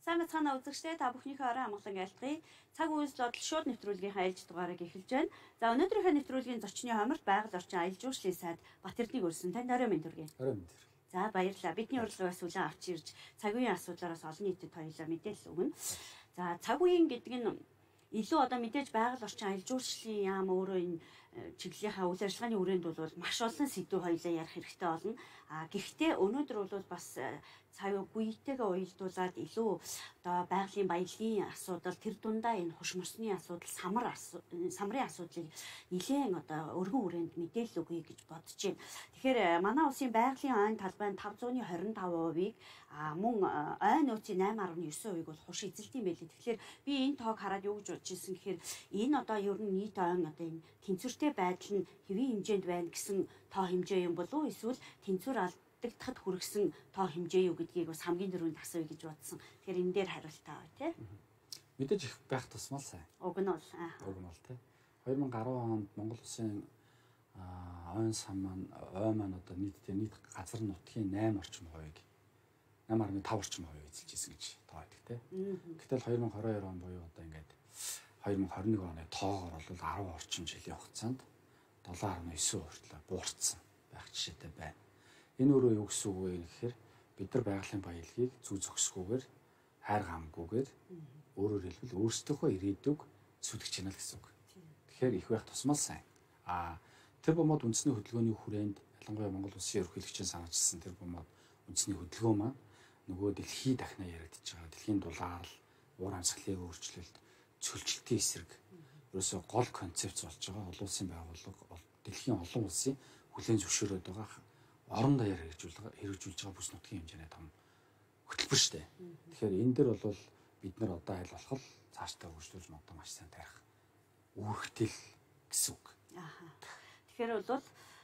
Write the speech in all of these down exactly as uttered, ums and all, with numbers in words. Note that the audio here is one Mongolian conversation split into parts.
Сайн бацгаана үзэгчдээ та бүхнийхээ орой амгалан айлтгая. Цаг үеэс лодол шууд нэвтрүүлгийн айлж дугаарыг эхэлж байна. За өнөөдрийнхөө нэвтрүүлгийн зочны хамарт байгаль орчин аялал жуулчлалын сайд Батэрднийг өрсөн танд орой мэнд хүргэе. Орой мэнд хүргэе. За баярлалаа. Бидний урилгаас үлэн авч ирж цаг үеийн асуудлаараас олон нийтэд хоёулаа мэдээлэл өгнө. За цаг үеийн гэдэг нь илүү одоо мэдээж байгаль орчин аялал жуулчлалын яам өөрөө энэ чиглэлийнхаа үйл ажиллагааны үрээнд бол маш олон сэдвүүд хоёулаа ярих хэрэгтэй болно. А гэхдээ өнөөдөр бол бас цаавь гүйтэйгээ уялдуулаад илүү одоо байгалийн баялагын асуудал, тэр дундаа энэ хуш мосны асуудал, самар самрын асуудлыг нэлээд одоо өргөн үрээнд мэдээлэл өгье гэж бодож байна. Тэгэхээр манай улсын байгалийн ойн талбай тавь зуун хорин таван хувийг а мөн ойн нөөцийн найман арван девять хувийг бол хуш эзэлдэм байлээ. Тэгэхээр би энэ тоог хараад юу гэж бодож ирсэн гэхээр энэ одоо ер нь нийт ойн одоо энэ тэнцвэртэй байдал нь хэвийн хэмжээнд байна гэсэн тоо хэмжээ юм болов уу? Эсвэл тэнцвэр алдагдахад хүргэсэн тоо хэмжээ юу гэдгийг бас хамгийн дөрөнд асууя гэж бодсон. Тэгэхээр энэ дээр хариулт аваа тий. Мэдээж их байх тусмал сайн. Уг нь бол аа. Уг нь бол тий. две тысячи десять онд Монгол Улсын ойн сан маань ой маань одоо нийтдээ нийт газар нутгийн восемь орчим хувийг восемь гаруй пять орчим хувийг эзэлж ирсэн гэж тоо байдаг тий. Гэтэл две тысячи двадцать two он буюу одоо ингээд две тысячи twenty-one оны тоогоор бол ten орчим жилийн хугацаанд seven point nine хүртэл буурсан байх жишээтэй байна. Энэ өөрөө юу гэсэн үг вэ гэхээр бид нар байгалийн баялагийг зүү зөксгүйгээр хайр гамгүйгээр өөрөөр хэлбэл өөрсдийнхөө ирээдүг сүлгэж чана л гэсэн үг. Тэгэхээр их байх тусмал сайн. А тэр бомод үндэсний хөдөлгөөний хүрээнд ялангуяа Монгол Улсын ерөнхийлөгчийн санаачилсан тэр бомод үндэсний хөдөлгөөн маань нөгөө дэлхий дахнаа яригдчихэж байгаа. Дэлхийн дулаарл, уур амьсгалын өөрчлөлт, цөлжилтийн эсрэг ерөөсөө гол концепц болж байгаа олон улсын байгууллага дэлхийн олон улсын хүлээн зөвшөөрөөд байгаа орон даяар хэрэгжүүлж хэрэгжүүлж байгаа бүс нутгийн хэмжээний том хөтөлбөр шүү дээ. Тэгэхээр энэ дээр бол бид нар одоо аль болох цаашдаа үргэлжлүүлж магадгүй маш сайн тарих үүрэгтэй л гэсэн үг. Аа. Тэгэхээр бол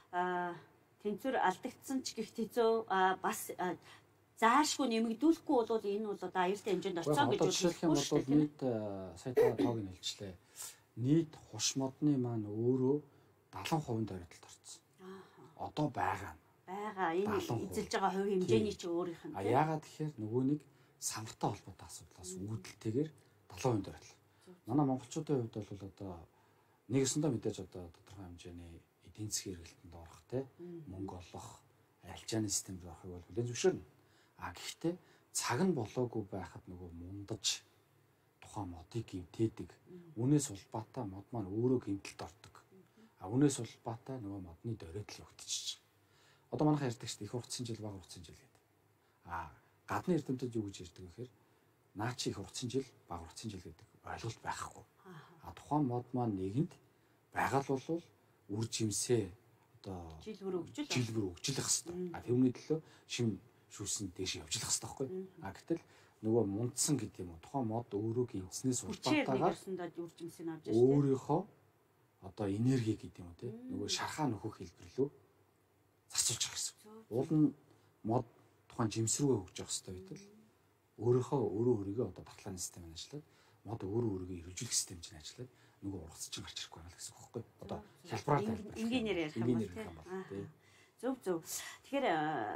тэнцвэр алдагдсан ч гэх хэцүү бас заашгүй нэмэгдүүлэхгүй бол энэ бол одоо аюултай хэмжээнд орцоо гэж үзэх юм бол нийт сая та тоог нь хэлжлээ. Нийт хуш модны маань өөрөө seventy percent дөрөлтөд орсон. Аа. Одоо байгаа. Байгаа. Энэ эзэлж байгаа хувь хэмжээний ч өөрийнх нь. А яагаад тэгэхээр нөгөө нэг самартай холбоотой асуудлаас үүдэлтэйгээр seventy percent дөрөлт. Манай монголчуудын хувьд бол одоо нэгэсэндээ мэдээж одоо тодорхой хэмжээний эдийн засгийн эргэлтэнд орох те мөнгө олох, арилжааны системд орохыг бол хүлээн зөвшөөрнө. А гэхдээ цаг нь болоогүй байхад нөгөө мундаж тухайн модыг гимтээдэг. Үнээс улбаатай мод маань өөрөө гимтэлд ордог. А үнээс улбаатай нөгөө модны дөрөлт өгдөж. Одоо манайхаа ярьдаг шүү дээ их уртсан жил бага уртсан жил гэдэг. А гадны эрдэмтэд юу гэж ярьдаг вэ гэхээр наа чи их уртсан жил бага уртсан жил гэдэг ойлголт байхгүй. А тухайн мод маань нэгэнд байгаль бол үр жимсээ одоо жил бүр өгжил жил бүр өгжлөх хэвээр. А тэрний төлөө шим шүүсэн дээш явжлах хэвээр байхгүй. А гэтэл нөгөө мундсан гэдэг юм уу тухайн мод өөрөө гинцнээс улбаатайгаар үр жимсээ авч штэ. Өөрийнхөө одоо энерги гэдэг юм уу те нөгөө шархаа нөхөх хэлбэрлүү зарцуулж байгаа гэсэн. Уул нь мод тухайн жимс рүүгээ хөгж явах хэрэгтэй байтал өөрийнхөө өөрөө өөрийгөө одоо батлааны системээр ажиллаад мод өөрөө өөрийгөө хэрэгжүүлэх системж нь ажиллаад нөгөө ургац чинь гарч ирэхгүй байна гэсэн үг байхгүй. Одоо хялбараар тайлбарлах. Энгийнээр ярих юм байна тий. Зөв зөв. Тэгэхээр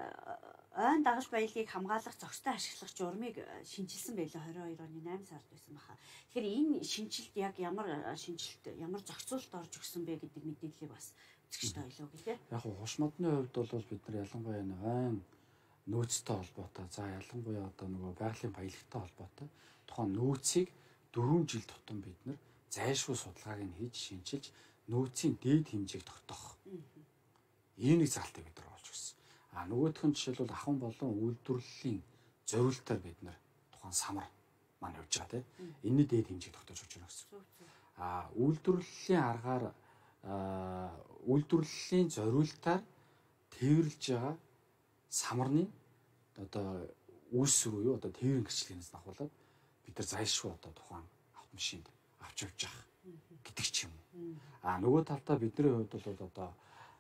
ойн дагаж баялагийг хамгаалах зохистой ашиглах журмыг шинжилсэн байлаа twenty-two оны eight сард байсан баха. Тэгэхээр энэ шинжилт яг ямар шинжилт ямар зохицуулалт орж өгсөн бэ гэдэг мэдээллийг бас үзэгчтэй ойлоо гээ. Яг нь хуш модны хувьд бол бид нар ялангуяа энэ ойн нөөцтэй холбоотой за ялангуяа одоо нөгөө байгалийн баялагтай холбоотой тухайн нөөцийг four жил тутам бид нар зайлшгүй судалгааг нь хийж шинжилж нөөцийн дээд хэмжээг тогтоох. Ийм нэг залтыг бид нар олж өгсөн. А нөгөөх нь жишээлбэл ахын болон үйлдвэрлэлийн зориултаар бид нар тухайн самар маань явж байгаа тийм. Энэний дээд хэмжээг тогтоож өгч байна гэсэн. А үйлдвэрлэлийн аргаар үйлдвэрлэлийн зориултаар тээвэрлж байгаа самарны одоо үүс рүү юу одоо тээврийн гэрчлэгнээс давхуулаад бид нар зайлшгүй одоо тухайн автомашинд авч явж байгаа гэдэг ч юм уу. А нөгөө талдаа бидний хувьд бол одоо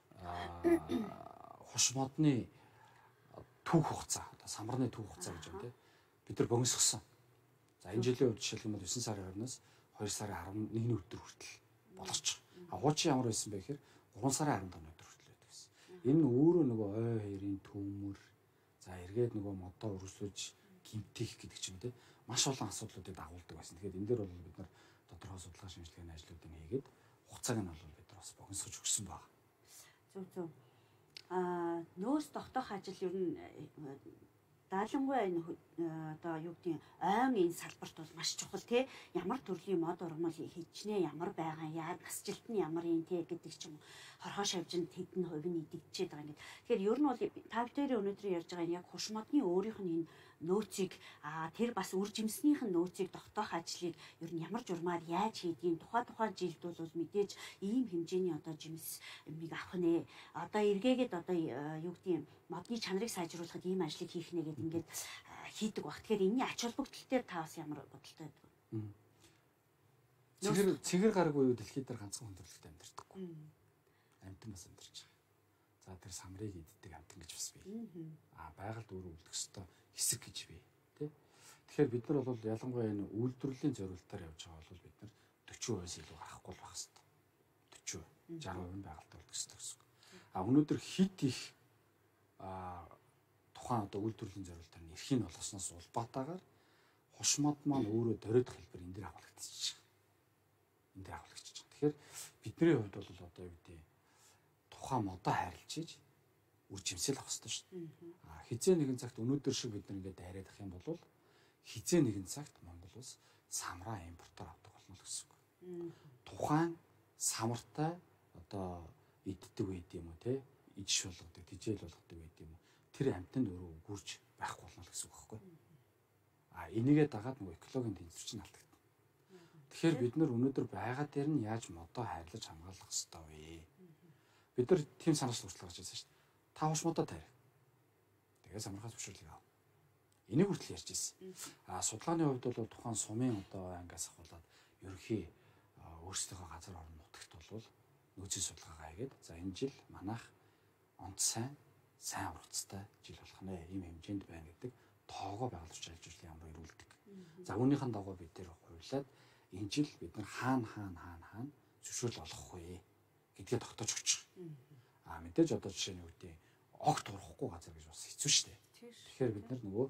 хуш модны түүх хугацаа одоо самарны түүх хугацаа гэж байна тийм. Бид нар богиносгосон. За энэ жилийн хувьд жишээлбэл nine сарын twenty-ноос two сарын eleven өдөр хүртэл болооч. А хуучин ямар байсан бэ гэхээр three сарын fifteen өдөр хүртэл байдаг гэсэн. Энэ нь өөрөө нөгөө ой хоёрын төмөр за эргээд нөгөө модоо өргөсөж гимтэх гэдэг ч юм те маш олон асуудлуудыг дагуулдаг байсан. Тэгэхээр энэ дээр бол бид нар тодорхой судалгаа шинжилгээний ажлуудыг хийгээд хугацааг нь бол бид нар бас богиносгож өгсөн байна. Зөв зөв. Аа нөөц тогтоох ажил ер нь даалангуй энэ одоо юу гэдэг нь ойн энэ салбарт бол маш чухал тий ямар төрлийн мод ургамал хичнээн ямар байгаа яа насжилт нь ямар юм тий гэдэг ч юм хорхоо шавжинд хэдэн хувь нь идэгчээд байгаа юм. Тэгэхээр ер нь бол та бүхэн өнөөдөр ярьж байгаа яг хуш модны өөрийнх нь энэ нөөцийг а тэр бас үр жимснийх нь нөөцийг тогтоох ажлыг ер нь ямар журмаар яаж хийдгийг тухай тухайн жилд бол мэдээж ийм хэмжээний одоо жимс миг авах нэ одоо эргээгээд одоо юу гэдэг нь модны чанарыг сайжруулахад ийм ажлыг хийх нэ гэдэг ингээд хийдэг баг. Тэгэхээр энэний ач холбогдол дээр та бас ямар бодолтой байдаг вэ? Цэгэр цэгэр гараагүй юу дэлхийд дээр ганцхан хүндрэлтэй амьдэрдэггүй. Амьтан бас амьдарч байгаа. За тэр самрыг иддэг амьтан гэж бас бий. Аа байгальд өөрөө үлдэх ёстой хэсэг гэж бий. Тэ? Тэгэхээр бид нар бол ялангуяа энэ үйлдвэрлэлийн зорилтоор явж байгаа бол бид нар forty percent илүү гарахгүй байх хэрэгтэй. forty, sixty percent байгальд үлдэх ёстой гэсэн. А өнөөдөр хит их а тухайн одоо үйлдвэрлэлийн зорилтоор нь эрхийн болсноос улбаатаагаар хушмад маань өөрөө дөрөд хэлбэр энэ дээр авалгдчихж байгаа. Энд дээр авалгдчихж байгаа. Тэгэхээр бидний хувьд бол одоо юу гэдэг тухайн модоо хайрлаж ийж үр жимсэл авах хэрэгтэй шүү дээ. А хизээ нэгэн цагт өнөөдөр шиг бид нар ингээд дайраад ах юм бол хизээ нэгэн цагт Монгол улс самраа импортоор авдаг болно л гэсэн үг. Тухайн самартай одоо иддэг байд юм уу те ижиш болгодог, тижэл болгодог байд юм уу тэр амтнд өөрөө үгүрж байхгүй болно л гэсэн үг байхгүй. А энийгээ дагаад нөгөө экологийн тэнцвэр чинь алдагдана. Тэгэхээр бид нар өнөөдөр байгаа дээр нь яаж модоо хайрлаж хамгаалах хэрэгтэй вэ? Бид нар тийм санаач туршлага гарч ирсэн шүү дээ. Та хуш модоо тарих. Тэгээ самархаас зөвшөөрлөг ав. Энийг хүртэл ярьж ирсэн. А судалгааны хувьд бол тухайн сумын одоо ангиас ахуулаад ерөнхий өөрсдийнхөө газар орон нутагт бол нөөцийн судалгаагаа хийгээд за энэ жил манайх онц сайн сайн ургацтай жил болох нэ ийм хэмжээнд байна гэдэг тоогоо байгуулж ажиллаж ямар ирүүлдэг. За үүнийхэн дагуу бид нэр хувьлаад энэ жил бид нар хаана хаана хаана хаана зөвшөөрөл олох вэ гэдгээ тогтоож өгч байгаа. А мэдээж одоо жишээ нь үүдээ огт урахгүй газар гэж бас хэцүү шүү дээ. Тэгэхээр бид нар нөгөө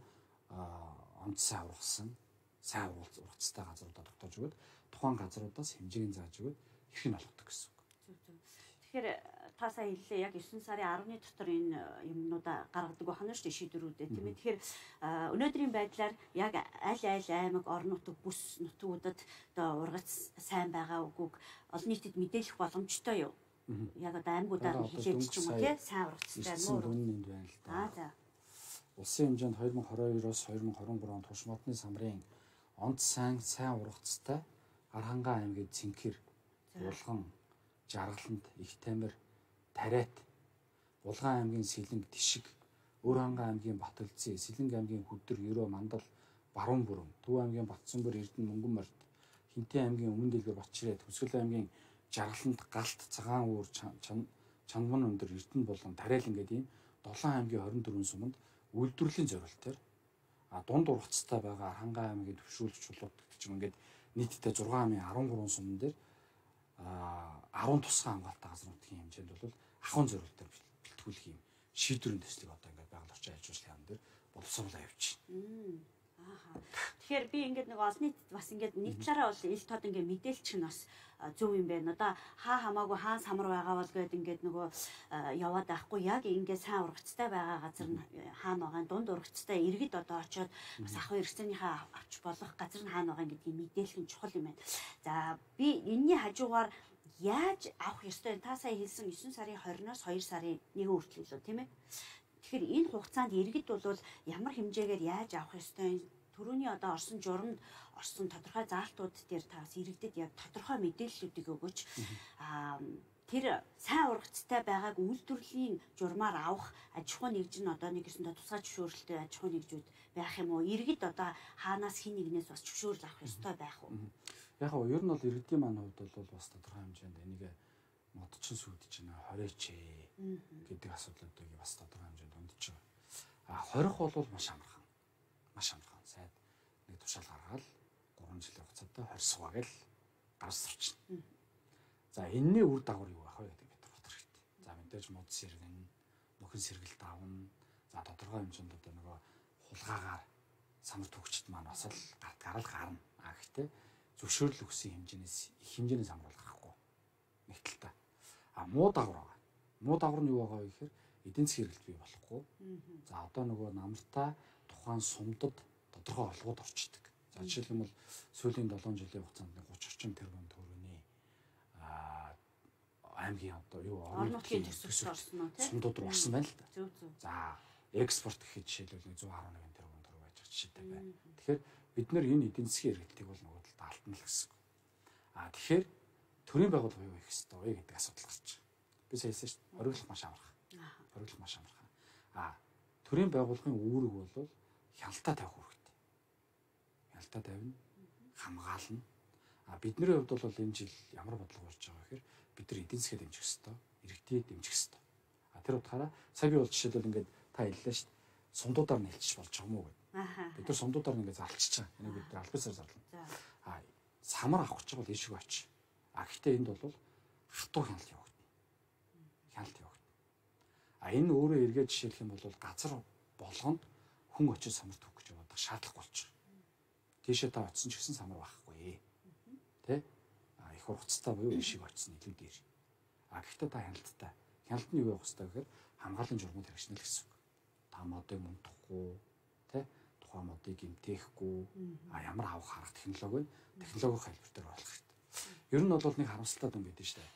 онц сайн ургасан сайн ургацтай газруудаа тогтоож өгöd тухайн газруудаас хэмжээг зааж өгöd эрх нь олгодог гэсэн үг. Тэгэхээр та сая хэллээ яг nine сарын ten дотор энэ юмнуудаа гаргадаг байна шүү дээ шийдвэрүүдээ тийм ээ. Тэгэхээр өнөөдрийн байдлаар яг аль аль аймаг орон нутаг бүс нутгуудад одоо ургац сайн байгаа үгүйг олон нийтэд мэдээлэх боломжтой юу? Яг одоо аймагуудаар хилээд ч юм уу тий сайн ургацтай муу үнэнд байна л да. Аа за. Улсын хэмжээнд twenty twenty-two-оос twenty twenty-three онд туш модны самрын онц сайн сайн ургацтай Архангай аймгийн Цэнхэр, Булган, Жаргаланд, Их Тамир, Тариат, Булган аймгийн Сэлэнг, Тишиг, Өр хангай аймгийн Батөлцөө, Сэлэнг аймгийн Хөдөр, Ерөө, Мандал, Баруун бүрэн, Төв аймгийн Батцанбөр, Эрдэнэ, Мөнгөнморд, Хинтээ аймгийн Өмнө дэлгэр, Батчирээ, Төсгөл аймгийн Жаргаланд, Галт, Цагаан уур, Чанман өндөр, Эрдэнэ болон Тариалан гэдэг ийм долоон аймгийн twenty-four суманд үйлдвэрлэлийн зорилтоор а дунд ургацтай байгаа Архангай аймгийн төвшүүлэгч чулууд гэдэг чинь ингээд нийтдээ six аймгийн thirty-three суман дээр а ten тусгай хамгаалалттай газар нутгийн хэмжээнд бол ахуйн зорилтоор бэлтгүүлэх юм шийдвэрийн төслийг одоо ингээд байгаль орчин ажиллуулсан юм дээр боловсруулаа явуулчихна. Ааха. Тэгэхээр би ингээд нэг олон нийтэд бас ингээд нэг талаараа бол ил тод ингээд мэдээлч нь бас зөв юм байна. Одоо хаа хамаагүй хаан самар байгаа бол гээд ингээд нөгөө яваад байхгүй яг ингээд сайн ургацтай байгаа газар нь хаана байгаа дунд ургацтай иргэд одоо очиод бас ахуй эрхцэнийхээ авч болох газар нь хаана байгаа гэдгийг мэдээлэх нь чухал юм байна. За би энэний хажуугаар яаж авах ёстой та сая хэлсэн nine сарын twenty-оос two сарын one хүртэл илүү тийм ээ. Тэгэхээр энэ хугацаанд иргэд бол ямар хэмжээгээр яаж авах ёстой түрүүний одоо орсон журамд орсон тодорхой заалтууд дээр таас иргэдэд яг тодорхой мэдээллүүдийг өгөөч. Аа тэр сайн ургацтай байгааг үйлдвэрлэлийн журмаар авах аж ахуй нэгж нь одоо нэг гэсэн тусгай зөвшөөрөлтэй аж ахуй нэгжүүд байх юм уу? Иргэд одоо хаанаас хин нэгнээс бас зөвшөөрөл авах ёстой байх уу? Яг нь ер нь бол иргэдийн маань хувьд бол бас тодорхой хэмжээнд энийг модчин сүудэж байна хориоч гэдэг асуудлуудыг бас тодорхой хэмжээнд өндөж байгаа. А хорих бол маш амархан. Маш амархан. Сайд нэг тушаал гаргаад three жилийн хугацаатай хорсгоо гэл гарс сурчна. За энэний үр дагавар юу байх вэ гэдэг бид бодох хэрэгтэй. За мэдээж мод сэргэн, нөхөн сэргэлт авна. За тодорхой хэмжээнд одоо нөгөө хулгаагаар самар түүхчид маань бас л гарал гарна. А гэхдээ зөвшөөрөл өгсөн хэмжээс их хэмжээний самар бол гарахгүй. Нэг талтай. А муу дагавар байгаа. Муу дагавар нь юу байгаа вэ гэхээр эдийн засгийн эргэлт бий болохгүй. За одоо нөгөө намартаа тухайн сумдад тодорхой олгууд орчдөг. За жишээлбэл сүүлийн долоон жилийн хугацаанд гуч орчим тэрбум төгрөгийн а аймгийн одоо юу орон нутгийн төсөлд орсон уу тийм сумдууд руу орсон байна л да. Зөв зөв. За экспорт гэхэд жишээлбэл зуун гаруй нэгэн тэрбум төгрөг байж байгаа жишээтэй байна. Тэгэхээр бид нэр энэ эдийн засгийн эргэлтийг бол нөгөө талд алтна л гэсэн. А тэгэхээр төрийн байгууллага юу хийх ёстой вэ гэдэг асуудал гарч байна. Би саяхан шүү дээ. Ориглох маш амархан. Ориглох маш амархан. А төрийн байгууллагын үүрэг бол хяналтаа тавих үүрэгтэй. Хяналтаа тавина, хамгаална. А бидний хувьд бол энэ жил ямар бодлого болж байгаа гэхээр бид нар эдийн засгээ дэмжих ёстой, иргэдийг дэмжих ёстой. А тэр утгаараа сая би бол жишээлбэл ингээд та хэллээ шүү дээ. Сумдуудаар нь хэлчих болж байгаа юм уу гэдэг. Бид нар сумдуудаар нь ингээд зарлчихж байгаа. Энийг бид нар албасаар зарлана. А самар авах гэж бол ишиг очиж. А гэхдээ энд бол хатуу хяналт явагдана. Хяналт явагдана. А энэ өөрөө эргээд жишээлх юм бол газар болгонд хүн очиж самар түүх гэж яваад шаардлага болчих. Тийшээ та очисон ч гэсэн самар байхгүй. Тэ? А их хугацтай буюу ишиг очисон илүү дээр. А гэхдээ та хяналттай. Хяналт нь юу явах хэрэгтэй гэхээр хамгааллын журмууд хэрэгжинэ л гэсэн үг. Та модыг мунтахгүй, тэ? Тухайн модыг гэмтээхгүй, а ямар авах харах технологи нь технологийн хэлбэр дээр болох хэрэгтэй. Ер нь бол нэг харамсалтай юм байдаг шүү дээ.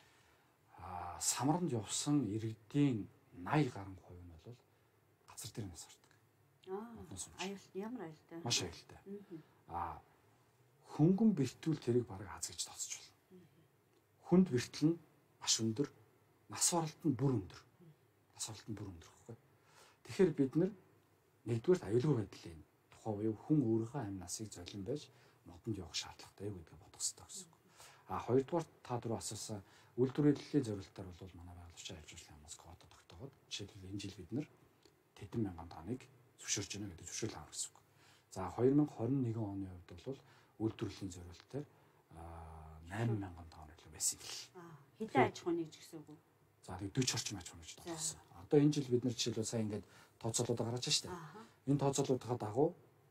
А самаранд явсан иргэдийн наяа гаруй хувь нь бол газар дээр нас ордог. Аа. Аюул ямар аюултай. Маш аюултай. А хөнгөн бэртүүл тэрийг бараг аз гэж тооцож байна. Хүнд бэртэл нь маш өндөр, нас баралт нь бүр өндөр. Нас баралт нь бүр өндөр гэхгүй. Тэгэхээр бид нар нэгдүгээр аюулгүй байдлын тухай буюу хүн өөрийнхөө амь насыг золион байж модонд явах шаардлагатай гэдгийг бодох хэрэгтэй гэсэн үг. А хоёрдугаар та дөрөв асуусан үйлдвэрлэлийн зорилтоор бол манай байгууллагын аж ахуйн хамгаалалт квота тогтоогод жишээлбэл энэ жил бид нар тэдэн мянган тоныг зөвшөөрч байна гэдэг зөвшөөрөл авах гэсэн үг. За хоёр мянга хорин нэгэн оны хувьд бол үйлдвэрлэлийн зорилтоор восемь мянган тонн илүү байсан юм. Аа хэдэн аж ахуйн нэгж гэсэн үг үү? За тэг дөрвөн орчим аж ахуйн нэгж тогтсон. Одоо энэ жил бид нар жишээлбэл сайн ингээд тооцоолуудаа гаргаж байна шүү дээ. Энэ тооцоолуудынхаа дагуу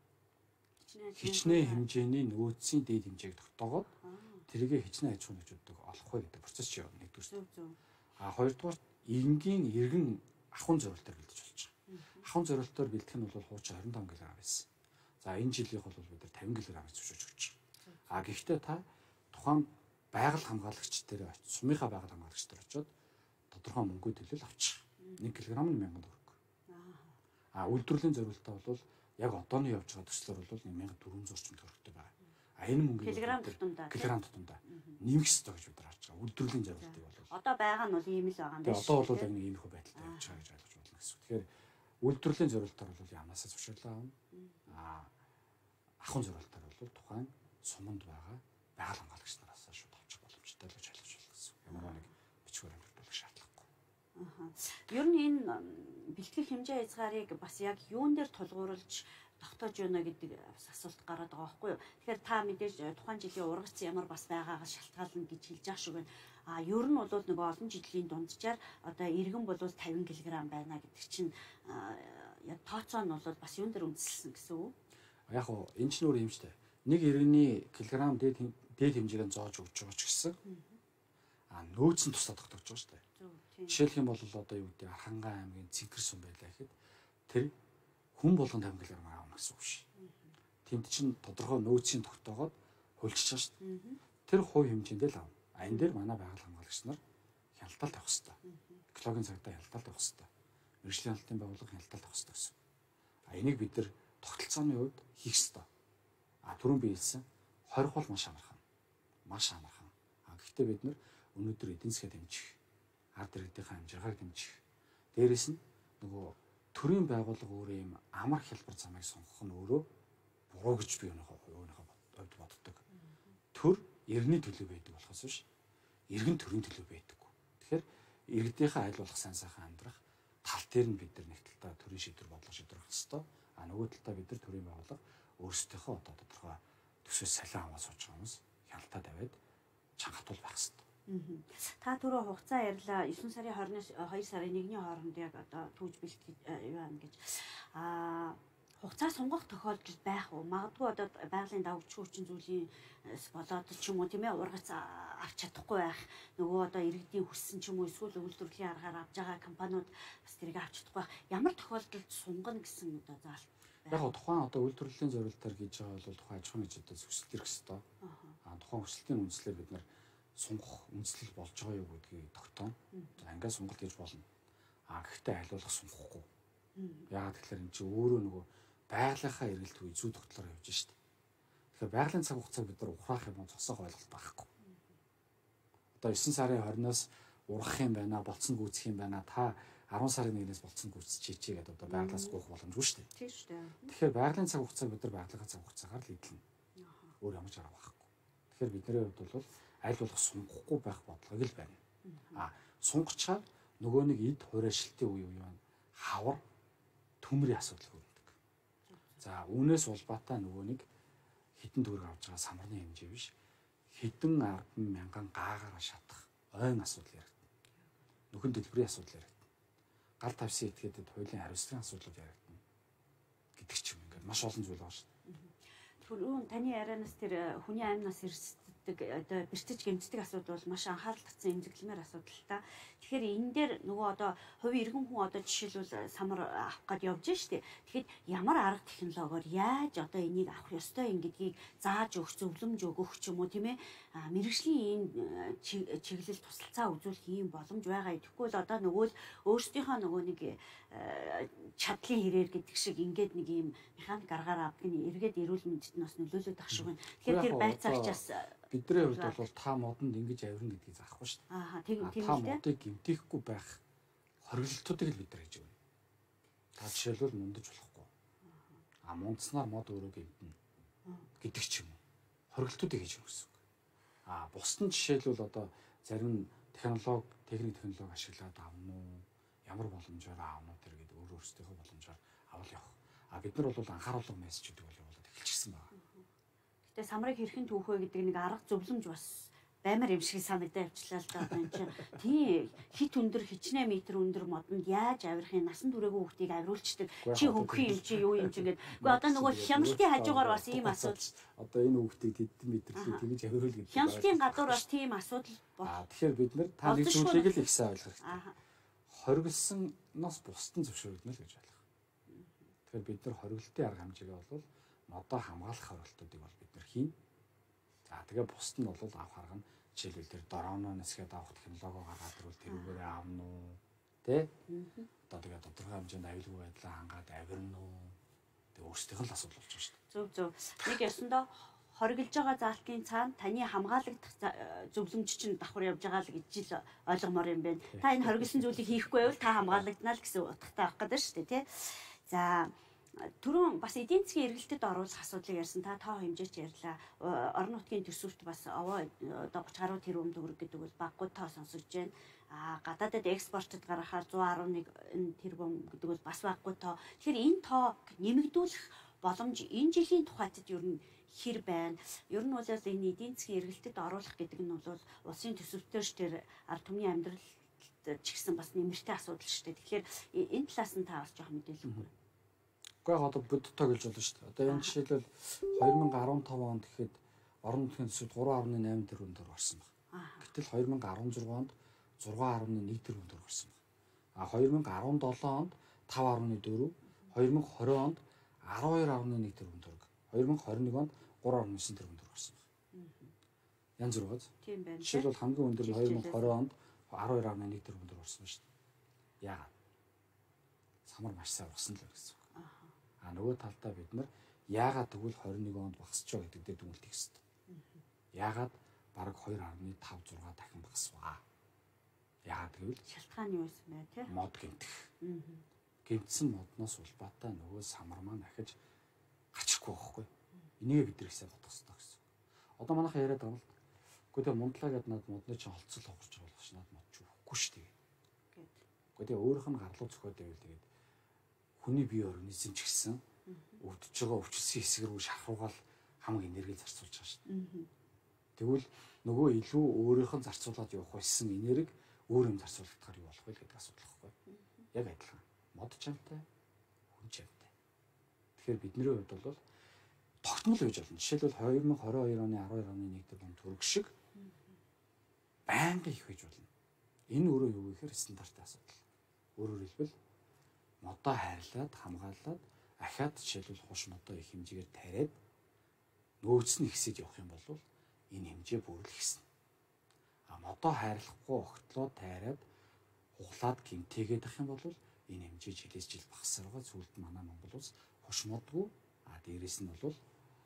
хичнээн хэмжээний нөөцийн дээд хэмжээг тогтоогоод тэргээ хичнээн аж ахуйн нэгжүүдэд олох вэ гэдэг процесс чи явна нэгдүгээр. А хоёрдугаар энгийн иргэн ахуйн зорилтоор бэлдэж болж байгаа. Ахуйн зорилтоор бэлдэх нь бол хуучин двадцать пять кг байсан. За энэ жилийнх бол бид нар фифty кг зөвшөөрч өгч байгаа. А гэхдээ та тухайн байгаль хамгаалагч дээр очиж, сумынхаа байгаль хамгаалагч дээр очиод тодорхой мөнгө төлөл авчих. one кг нь мянган төгрөг. А үйлдвэрлэлийн зорилтоо бол яг одооны явж байгаа төслөөр бол one thousand four hundred орчим төгрөгтэй байна. А энэ мөнгө килограмм тутамдаа килограмм тутамдаа нэмэх ёстой гэж бид нар харж байгаа. Үйлдвэрлэлийн зорилтыг бол одоо байгаа нь бол ийм л байгаа юм байна. Одоо бол яг нэг ийм их байдалтай явж байгаа гэж ойлгож байна гэсэн үг. Тэгэхээр үйлдвэрлэлийн зорилтоор бол янаасаа зөвшөөрлөө авна. А ахуйн зорилтоор бол тухайн суманд байгаа байгаль хамгаалагч нараас шууд авчих боломжтой л гэж ойлгож байна гэсэн үг. Ямар нэг бичгээр амжилтуулах шаардлагагүй. Аа. Ер нь энэ бэлтгэх хэмжээ хязгаарыг бас яг юун дээр тулгуурлаж тогтоож байна гэдэг асуулт гараад байгаа байхгүй юу. Тэгэхээр та мэдээж тухайн жилийн ургац ямар бас байгаагаас шалтгаална гэж хэлж байгаа шүү байна. А ер нь бол нөгөө олон жилийн дунджаар одоо иргэн бол fifty кг байна гэдэг чинь яг тооцоо нь бол бас юун дээр үндэслэн гэсэн үг. Яг уу энэ ч нөр юм штэ. Нэг иргэний килограмм дээд дээд хэмжээг нь зоож өгч байгаа ч гэсэн а нөөц нь тусдаа тогтоож байгаа штэ. Жишээлх юм бол одоо юу гэдэг Архангай аймгийн Цэнхэр сум байлаа гэхэд тэр хүн болгон fifty кг аавна гэсэн үг шээ. Тэнд чинь тодорхой нөөцийн тогтоогоод хөлчиж байгаа шүү дээ. Тэр хувь хэмжээндээ л аавна. А энэ дээр манай байгаль хамгаалагч нар хяналтал тавих хэрэгтэй. Экологийн цагтаа хяналтал тавих хэрэгтэй. Мэргэжлийн хяналтын байгууллага хяналтал тавих хэрэгтэй гэсэн. А энийг бид нар тогтолцооны хувьд хийх хэрэгтэй. А түрүүн би хэлсэн хорих бол маш амархан. Маш амархан. А гэхдээ бид нар өнөөдөр эдийн засгээ дэмжих, ард иргэдийнхээ амжиргааг дэмжих. Дээрээс нь нөгөө төрийн байгууллага өөрөө юм амар хэлбэр замыг сонгох нь өөрөө буруу гэж би өнөөхөө өөрийнхөө бодод боддог. Төр иргэний төлөө байдаг болохоос биш иргэн төрийн төлөө байдаггүй. Тэгэхээр иргэдийнхээ айл болох сайн сайхан амьдрах тал дээр нь бид нар нэг талдаа төрийн шийдвэр бодлого шийдвэрх хэвээр. А нөгөө талдаа бид нар төрийн байгууллага өөрсдийнхөө одоо тодорхой төсөөс салин аваад сууж байгаа хүмүүс хяналтаа тавиад чангатуул байх хэвээр. Та түрүү хугацаа ярьлаа nine сарын twenty-two сарын one-ний хооронд яг одоо түүж бэлтгэж юу ана гэж. Аа хугацаа сунгах тохиолдол байх уу? Магадгүй одоо байгалийн давагч хүчин зүйлийн болоод ч юм уу тийм ээ ургац авч чадахгүй байх. Нөгөө одоо иргэдийн хүссэн ч юм уу эсвэл үйлдвэрлэлийн аргаар авж байгаа компаниуд бас тэрийг авч чадахгүй байх. Ямар тохиолдолд сунгана гэсэн одоо заалт байна. Яг тухайн одоо үйлдвэрлэлийн зорилтоор хийж байгаа бол тухайн аж ахуйн нэгжтэй зөвшөлт ирэх ёстой. Аа тухайн хүсэлтийн үндслээр бид нар сунгах үндслэл болж байгаа юу гэдгийг тогтооно. За ингээд сонголт хийж болно. Аа гэхдээ айлуулах сунгахгүй. Яагаад тэгэхээр эн чинь өөрөө нөгөө байгалийнхаа эргэлт үе зүй тогтлоор явж штэ. Тэгэхээр байгалийн цаг хугацааг бид нар ухраах юм зогсоох ойлголт байхгүй. Одоо девять сарын двадцатоос ургах юм байна, болцсон гүйцэх юм байна. Та арван сарын нэгнээс болцсон гүйцчихээ гэдэг одоо байгалаас гуйх боломжгүй штэ. Тийм штэ. Тэгэхээр байгалийн цаг хугацааг бид нар байгалийн цаг хугацаагаар л эдлэнэ. Өөр ямар ч арга байхгүй. Тэгэхээр бидний хувьд бол аль болох сунгахгүй байх бодлого л байна. А сунгачаар нөгөө нэг эд хуурайшилтын үе үе байна. Хавар төмрийн асуудал үүсдэг. За үүнээс улбаатай нөгөө нэг хитэн төгрөг авч байгаа самарны хэмжээ биш. Хэдэн арван мянган гаагаараа шатах ойн асуудал яригдана. Нөхөн дэлбэрийн асуудал яригдана. Гал тавьсан этгээдэд хуулийн хариуцлагын асуудлууд яригдана. Гэдэг ч юм ингээд маш олон зүйл байгаа шүү дээ. Тэгэхээр таны ярианаас тэр хүний аймнаас эрсддэг одоо бэртэж гэмтдэг асуудал бол маш анхаарал татсан эмзэглэмээр асуудал та. Тэгэхээр энэ дээр нөгөө одоо хувийн иргэн хүн одоо жишээлбэл самар авах гээд явж штэ. Тэгэхэд ямар арга технологиор яаж одоо энийг авах ёстой юм гэдгийг зааж өгөх, зөвлөмж өгөх ч юм уу тийм ээ. А мэрэгжлийн энэ чиглэл тусалцаа үзүүлэх юм боломж байгаа. Тэгэхгүй л одоо нөгөө л өөрсдийнхөө нөгөө нэг чадлын хэрээр гэдэг шиг ингээд нэг юм механик аргаар авдаг нь эргээд эрүүл мэндэд нь бас нөлөөлөд ах шиг байна. Тэгэхээр тэр байцаагчаас бидний хувьд бол та модонд ингэж авирна гэдгийг заахгүй шүү дээ. Аа тийм тийм та модыг гэмтээхгүй байх хоригдлтуудыг л бид нар хийж байна. Та жишээлбэл мундаж болохгүй. А мундснаар мод өөрөө гэмтэнэ гэдэг ч юм уу. Хоригдлтуудыг хийж өгсөн. А бус нь жишээлбэл одоо зарим технологи, техник технологи ашиглаад авна уу? Ямар боломжоор аавна тэр гэдэг өөр өөрсдийнхөө боломжоор авал явах. А бид нар бол анхааруулга мессежүүдийг бол явуулаад эхэлчихсэн байна. Гэтэ самрыг хэрхэн түүхвэ гэдэг нэг арга зөвлөмж бас баймар юм шиг санагдаад явчлаа л да одоо энэ чинь тий хит өндөр хичнээн метр өндөр модонд яаж авирахын насан туршаагүй хүүхдийг авируулцдаг чи хөнгөн юм чи юу юм чи гэдэг. Үгүй одоо нөгөө хяналтын хажуугаар бас ийм асуудал. Одоо энэ хүүхдийг тэдэн метр тэгж авируул гэдэг. Хяналтын гадуур бас тийм асуудал байна. Тэгэхээр бид нар та нэг зүйлийг л их сайн ойлгох хэрэгтэй. Хоригдсоноос бусдын зөвшөөрөгдмөл гэж ойлгох. Тэгэхээр бид нар хориглолтын арга хэмжээгээ бол модоо хамгаалах хоригдлтуудыг бол бид нар хийн. За тэгээ бусд нь бол авах арга нь жишээлбэл тэр дороно нэсгээд авах технологи гаргаад ирвэл тэрүүгээрээ аавна уу тий? Одоо тэгээ тодорхой хэмжээнд аюулгүй байдлаа хангаад авирна уу? Тэгээ өөрсдийнх нь асуудал болж байгаа шүү дээ. Зөв зөв. Нэг ёсондоо хориглож байгаа заалтын цаана таны хамгаалагдах зөвлөмж чинь давхар явж байгаа л гэж л ойлгомоор юм байна. Та энэ хориглосон зүйлийг хийхгүй байвал та хамгаалагдана л гэсэн утгатай авах гэдэг шүү дээ тий? За түрүүн бас эдийн засгийн эргэлтэд оруулах асуудлыг ярьсан. Та тоо хэмжээч ярьлаа. Орон нутгийн төсөвт бас овоо одоо гуч гаруй тэрбум төгрөг гэдэг бол баггүй тоо сонсогдож байна. А гадаадад экспортод гаргахаар зуун арван нэг тэрбум гэдэг бол бас баггүй тоо. Тэгэхээр энэ тоо нэмэгдүүлэх боломж энэ жилийн тухайд ер нь хэр байна. Ер нь бол энэ эдийн засгийн эргэлтэд оруулах гэдэг нь бол улсын төсөвтөөш тэр ард түмний амьдралд ч гэсэн бас нэмэртэй асуудал шүү дээ. Тэгэхээр энэ талаас нь та бас жоох мэдээлэл өгөх. Гэхдээ одоо бодтой гэлж болно шүү дээ. Одоо энэ жишээлбэл две тысячи десятый онд гэхэд орон нутгийн төсөвт three point eight тэрбум төгрөг орсон байна. Гэтэл две тысячи16 онд six point one тэрбум төгрөг орсон байна. А две тысячи десятый онд five point four, две тысячи twenty онд twelve point one тэрбум төгрөг, две тысячи twenty-one онд three point nine тэрбум төгрөг орсон байна. Янз бүр байна. Тийм байна. Жишээлбэл хамгийн өндөр нь две тысячи twenty онд twelve point one тэрбум төгрөг орсон байна шүү дээ. Яагаад? Самар маш сайн ургасан л гэсэн. А нөгөө талдаа бид нар яагаад тэгвэл twenty-one онд багасч байгаа гэдэг дээр дүгнэлт хийх хэрэгтэй. Яагаад бараг two point five six дахин багасваа? Яагаад гэвэл шалтгаан юу юм бэ те? Мод гэмтэх. Гэмтсэн модноос улбаатай нөгөө самар маань ахиж гачихгүй байхгүй. Энийг бид нар их сайн бодох хэрэгтэй гэсэн. Одоо манайхаа яриад байгаа юм л. Гэхдээ тэгээ мундлаа гэдэг над модны чинь холцол хогорч байгаа болох ш над мод ч өгөхгүй шүү дээ. Гэхдээ тэгээ өөрийнх нь гарлуу зөхиод байвал тэгээд хүний бие организм ч гэсэн өвдөж байгаа өвчлсөн хэсэг рүү шахруулаад хамаг энерги зарцуулж байгаа шүү дээ. Тэгвэл нөгөө илүү өөрийнх нь зарцуулаад явах байсан энерги өөр юм зарцуулахаар юу болох вэ гэдэг асуудал байхгүй. Яг адилхан. Мод чамтай, хүн чамтай. Тэгэхээр бидний хувьд бол тогтмол байж болно. Жишээлбэл две тысячи двадцать two оны twelve оны нэг тэрбум төгрөг шиг байнга их байж болно. Энэ өөрөө юу гэхээр стандартын асуудал. Өөрөөр хэлбэл модоо хайрлаад хамгаалаад ахаад жишээлбэл хуш модоо их хэмжээгээр тариад нөөц нь ихсэж явах юм бол энэ хэмжээ бүр л ихснэ. А модоо хайрлахгүй огтлоо тайраад хуглаад гимтээгээд ах юм бол энэ хэмжээ жилээс жил багасаар байгаа. Сүүлд манай Монгол улс хуш модгүй а дээрэс нь бол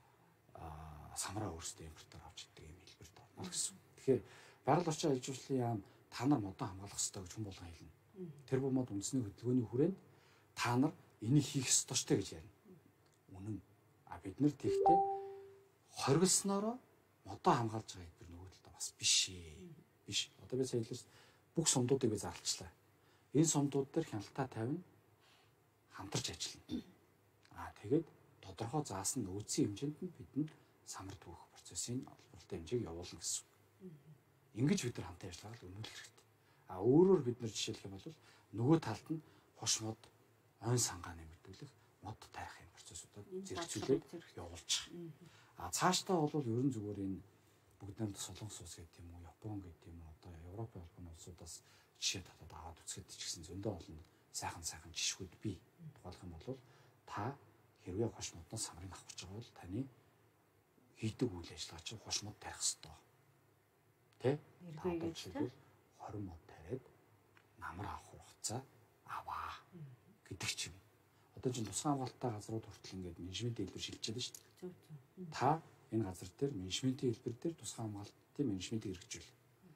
а самраа өөрсдөө импортоор авч идэх юм хэлбэрт орно гэсэн. Тэгэхээр байгаль орчин аж ахуйн яам та нар модоо хамгаалах ёстой гэж хүн болгон хэлнэ. Тэр бомод үндэсний хөдөлгөөний хүрээнд та нар энийг хийх ёстой ч гэж ярина. Үнэн. А бид нар тэгтээ хоригдсноороо модоо хамгаалж байгаа хэлбэр нөгөө талаа бас биш ээ. Биш. Одоо би сая хэлсэн бүх сумдуудыг би зарлчлаа. Энэ сумдууд дээр хяналтаа тавина хамтарч ажиллана. Аа тэгээд тодорхой заасан нөөцийн хэмжээнд нь бидэнд самар түүх процессын олборлолтын хэмжээг явуулна гэсэн. Ингэж бид нар хамтан ажиллагааг өнүүлэх хэрэгтэй. Аа өөрөөр бид нар жишээлх юм бол нөгөө талд нь хош мод ойн сангаа нэмэгдүүлэх мод тарихын процессуудад зэрэгцүүлээд явуулж байгаа. А цаашдаа бол ерөн зүгээр энэ бүгд намд Солонгос улс гэдэг юм уу, Япон гэдэг юм уу, одоо Европын албан улсуудаас жишээ татаад аваад үзэхэд ч гэсэн зөндөө олон сайхан сайхан жишгүүд бий. Тухайлх юм бол та хэрвээ хош модноос самрыг авах гэж байгаа бол таны хийдэг үйл ажиллагаа чинь хош мод тарих ёстой. Тэ? Та жишээлбэл twenty мод тариад намар авах хугацаа аваа гэдэг ч юм. Одоо чинь тусгай хамгаалалттай газрууд хүртэл ингээд менежментийн хэлбэр шилжиж байна шүү дээ. Та энэ газар дээр менежментийн хэлбэр дээр тусгай хамгаалалтын менежментийг хэрэгжүүл.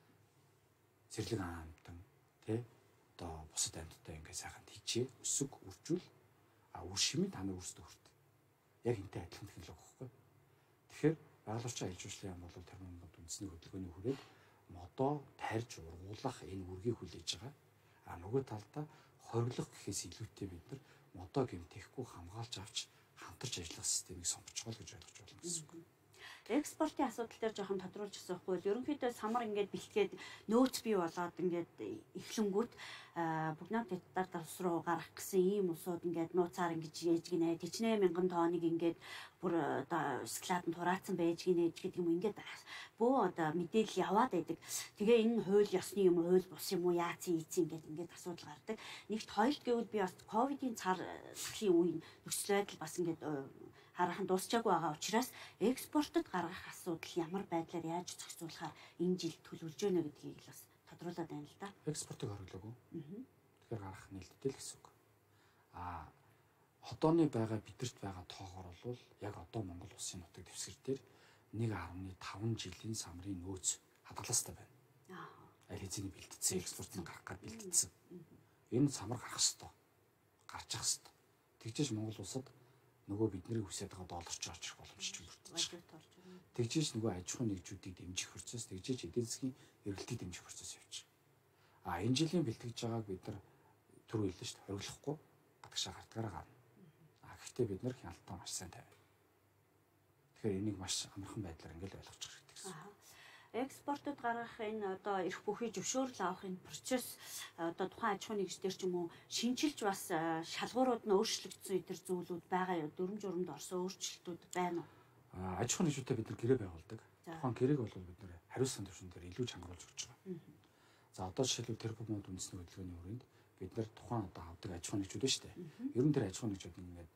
Цэрлэг амтан тий одоо бусад амьтдаа ингээд сайхан тийчээ өсөг үржүүл а үр шимийн та нар өөрсдөө хүрт. Яг энтэй адилхан технологи байхгүй. Тэгэхээр байгаль орчин аж ахуйн яам бол тэр мод үндэсний хөдөлгөөний хүрээд модоо тарьж ургуулах энэ үргийг хүлээж байгаа. А нөгөө талдаа хориглох гэхээс илүүтэй бид нар модоо гэмтээхгүй хамгаалж авч хамтарч ажиллах системийг сонгочихвол гэж ойлгож байна гэсэн үг. Экспортын асуудал дээр жоохон тодруулж асуухгүй бол ерөнхийдөө самар ингээд бэлтгээд нөөц бий болоод ингээд эхлэнгүүт бүгнамт хятад улс руу гарах гэсэн ийм усууд ингээд нууцаар ингэж ээж гинэ тэжнээ мянган тонныг ингээд бүр одоо складанд хураацсан байж гинэ гэдэг юм ингээд бөө одоо мэдээлэл яваад байдаг. Тэгээ энэ хууль ёсны юм уу хууль бус юм уу яац ийц ингээд ингээд асуудал гардаг. Нэгт хоёрт гэвэл би бас ковидын цар тахлын үеийн нөхцөл байдал бас ингээд хараахан дуусчаагүй байгаа учраас экспортод гаргах асуудал ямар байдлаар яаж зохицуулахаар энэ жил төлөвлөж байна гэдгийг л бас тодруулаад байна л да. Экспортыг хориглоогүй. Тэгэхээр гаргах нээлттэй л гэсэн үг. Аа одооны байгаа бидэрт байгаа тоогоор бол яг одоо Монгол улсын нутаг дэвсгэр дээр one point five жилийн самрын нөөц хадгалаастай байна. Аа. Аль хэзээний бэлтгэсэн экспортын гарах гад бэлтгэсэн. Энэ самар гарах хэвээр гарч ах хэвээр. Тэгжээж Монгол улсад нөгөө бидний хүсэж байгаа долларч орж ирэх боломж ч бүрдэж байна. Тэгжээж нөгөө аж ахуйн нэгжүүдийг дэмжих процесс, тэгжээж эдийн засгийн эргэлтийг дэмжих процесс явж байгаа. А энэ жилийн бэлтгэж байгааг бид нар түр хэлсэн шүү дээ, хориглохгүй гадагшаа гартгаараа гарна. А гэхдээ бид нар хяналтаа маш сайн тавина. Тэгэхээр энийг маш амархан байдлаар ингээл ойлгочих хэрэгтэй гэсэн. Экспортод гаргах энэ одоо эрх бүхий зөвшөөрөл авах энэ процесс одоо тухайн аж ахуйн нэгждэр ч юм уу шинжилж бас шалгуурууд нь өөрчлөгдсөн эдгээр зүйлүүд байгаа юу? Дүрм журамд орсон өөрчлөлтүүд байна уу? Аа аж ахуйн нэгжүүдтэй бид нар гэрээ байгуулдаг. Тухайн гэрээг бол бид нар хариуцсан төвшин дээр илүү чангаруулж өгч байгаа. За одоо жишээлбэл тэр бомод үндэсний хөдөлгөөний хүрээнд бид нар тухайн одоо авдаг аж ахуйн нэгжүүд шүү дээ. Ер нь тэр аж ахуйн нэгжүүд ингээд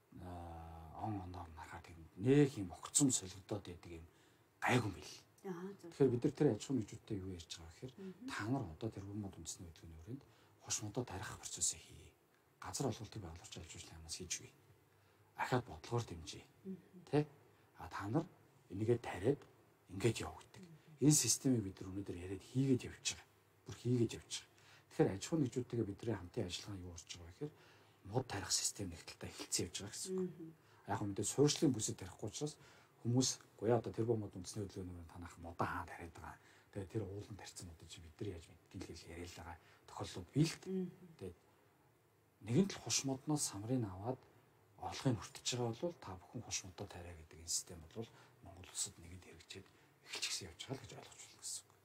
он оноор нарахад нэг юм огцом солигдоод байдаг юм гайгүй мэл. Тэгэхээр бид нар тэр аж ахуйн нэгжүүдтэй юу ярьж байгаа гэхээр та нар одоо тэр бомод үндэсний хөдөлгөөний хүрээнд хош модоо тарих процессыг хий. Газар олголтыг байгуулж аж ахуйн яамнаас хийж өгье. Ахаад бодлогоор дэмжиж. Тэ? А та нар энийгээ тариад ингэж явагддаг. Энэ системийг бид нар өнөөдөр яриад хийгээд явж байгаа. Бүр хийгээд явж байгаа. Тэгэхээр аж ахуйн нэгжүүдтэйгээ бидний хамтын ажиллагаа юу болж байгаа гэхээр мод тарих систем нэгтэлтэй эхэлсэн явж байгаа гэсэн үг. Яг нь мэдээ суурьшлын бүсэд тарихгүй учраас хүмүүс гоёа одоо тэр бомод үндэсний хөдөлгөөний танах модоо хаан тариад байгаа. Тэгээ тэр уулан тарьсан модыг чи бид нар яаж мэдгийг л яриад байгаа тохиолдлууд бий л дээ. Тэгээд нэгэн л хош модноос самрыг аваад орлогыг хүртэж байгаа бол та бүхэн хош модоо тариа гэдэг энэ систем бол Монгол улсад нэгэд хэрэгжээд эхэлчихсэн явж байгаа л гэж ойлгож байна гэсэн үг.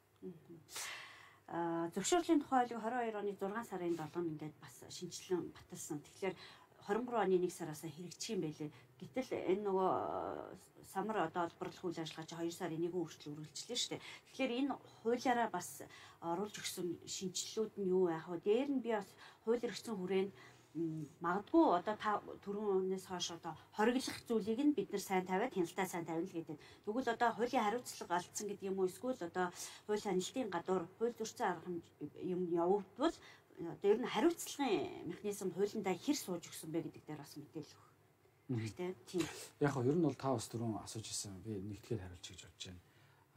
Аа зөвшөөрлийн тухай хуулийг twenty-two оны six сарын seven-нд ингээд бас шинжилэн баталсан. Тэгэхээр двадцать три оны нэг сараас хэрэгжих юм байлээ. Гэтэл энэ нөгөө самар одоо олборлох үйл ажиллагаа чи хоёр сарын нэгэн хүртэл үргэлжлээ шүү дээ. Тэгэхээр энэ хуулиараа бас оруулж өгсөн шинжилэлүүд нь юу яах вэ? Дээр нь би бас хууль эрхцэн хүрээнд магадгүй одоо та түрүүнээс хойш одоо хориглох зүйлийг нь бид нар сайн тавиад хяналтаа сайн тавина л гэдэг. Тэгвэл одоо хуулийн хариуцлага алдсан гэдэг юм уу? Эсвэл одоо хууль хяналтын гадуур хууль зөрчсөн арга юм явагдвал одоо ер нь хариуцлагын механизм хуулиндаа хэр сууж өгсөн бэ гэдэг дээр бас мэдээлэл өгөх. Хэрэгтэй. Тийм. Яг нь ер нь бол та бас түрүүн асууж ирсэн. Би нэгтгэхээр хариулж гэж бодож байна.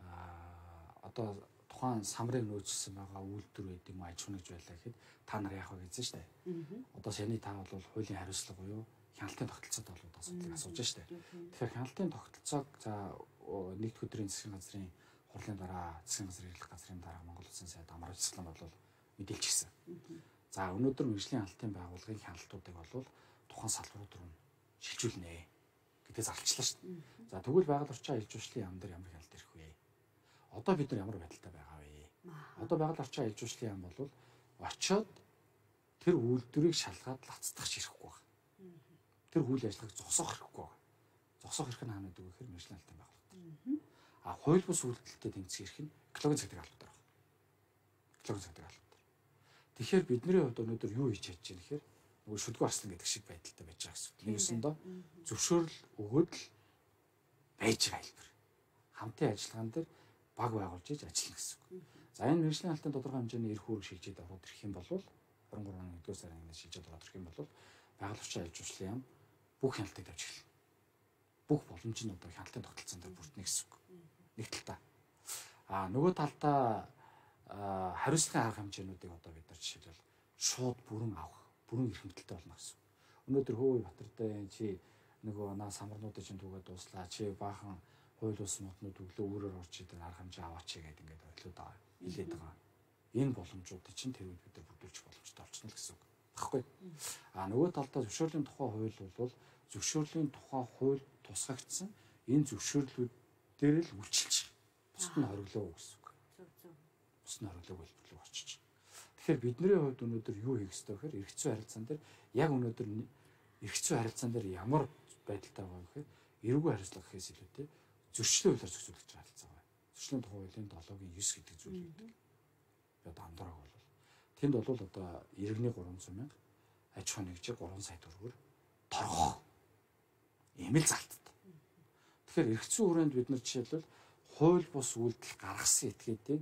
Аа одоо тухайн самрыг нөөцлсөн байгаа үйлдвэр байд юм уу, аж ахуй нэгж байлаа гэхэд та нар яах вэ гэсэн шүү дээ. Одоо саяны та бол хуулийн хариуцлага буюу хяналтын тогтолцоод болоод асуудлыг асууж шүү дээ. Тэгэхээр хяналтын тогтолцоог за нэгд өдрийн засгийн газрын хурлын дараа засгийн газрын эрхлэх газрын дараа Монгол Улсын сайд амар ажиллагаа бол мэдээлж гисэн. За өнөөдөр мэргэжлийн хяналтын байгууллагын хяналтуудыг бол тухайн салбарууд руу шилжүүлнэ гэдэг зарчлаа шүү дээ. За тэгвэл байгаль орчин аялал жуулчлалын яам дээр ямар хяналт ирэх вэ? Одоо бид нар ямар байдалтай байгаа вэ? Одоо байгаль орчин аялал жуулчлалын яам бол очиод тэр үйлдвэрийг шалгаад лацдах ширэхгүй байна. Тэр үйл ажиллагааг зогсоох хэрэггүй байна. Зогсоох хэрэг нь хаана гэдэг вэ гэхээр мэргэжлийн хяналтын байгууллагад. А хууль бус үйлдэлтэй тэмцэх хэрэг нь экологийн цагдаа албатай байна. Экологийн цагдаа албатай. Тэгэхээр бидний хувьд өнөөдөр юу хийж чадж байна гэхээр нөгөө шүдгүү арслан гэдэг шиг байдалтай байж байгаа гэсэн. Нэгсэндээ зөвшөөрөл өгөөд л байж байгаа хэлбэр. Хамтын ажиллагаан дээр баг байгуулж иж ажиллана гэсэн үг. За энэ мэргэжлийн хяналтын тодорхой хэмжээний эрх үүрэг шилжээд ороод ирэх юм бол двадцать три оны нэгдүгээр сарын нэгнээс шилжээд ороод ирэх юм бол байгаль орчин аялал жуулчлалын яам бүх хяналтыг тавьж эхэлнэ. Бүх боломжийн одоо хяналтын тогтолцоон дээр бүрднэ гэсэн үг. Нэг талдаа. А нөгөө талдаа хариуцлагын арга хэмжээнүүдийг одоо бид нар жишээлбэл шууд бүрэн авах, бүрэн эрх мэдэлтэй болно гэсэн. Өнөөдөр Хөөе Батартай чи нөгөө наа самарнуудын чинь түгээд дууслаа. Чи баахан хууль ус моднууд өглөө өөрөөр орж идэг арга хэмжээ аваач гэдэг ингээд ойлоод байгаа. Илээд байгаа. Энэ боломжуудыг чинь тэр үед бид нар бүрдүүлчих боломжтой болчихно л гэсэн үг. Баггүй. А нөгөө талдаа зөвшөөрлийн тухай хууль бол зөвшөөрлийн тухай хууль тусгагдсан энэ зөвшөөрлүүд дээр л үйлчилж бусд нь хориглоо гэсэн үг. Зөв зөв. Бусд нь хориглоо хэлбэрлэг очиж. Тэгэхээр бидний хувьд өнөөдөр юу хийх ёстой вэ гэхээр эрх зүйн харилцаан дээр яг өнөөдөр эрх зүйн харилцаан дээр ямар байдалтай байгаа вэ гэхээр эрүүгүй харилцаа гэхээс илүүтэй зөрчлийн хуулиар зохицуулж байгаа харилцаа байна. Зөрчлийн тухай хуулийн долоогийн девять гэдэг зүйл үүдэг. Би одоо андуураг бол тэнд бол одоо иргэний гурван зуун мянга аж ахуй нэгжийг гурван сая төгрөгөөр торгох ийм л залттай. Тэгэхээр эрх зүйн хүрээнд бид нар жишээлбэл хууль бус үйлдэл гаргасан этгээдийг